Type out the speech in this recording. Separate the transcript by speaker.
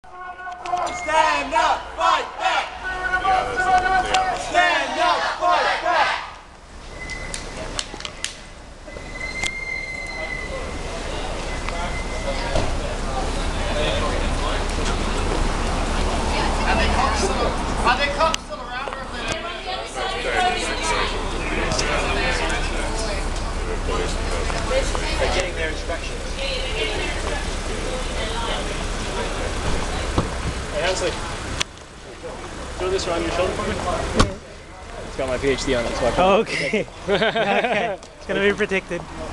Speaker 1: Stand up, fight back! Stand up, fight back!
Speaker 2: Are there cops still around or
Speaker 1: They're getting their instructions. Hey, Hansley, throw this around your shoulder for me? Yeah. It's got my PhD on it, so I can.
Speaker 3: Oh, okay. Okay. It's gonna be protected.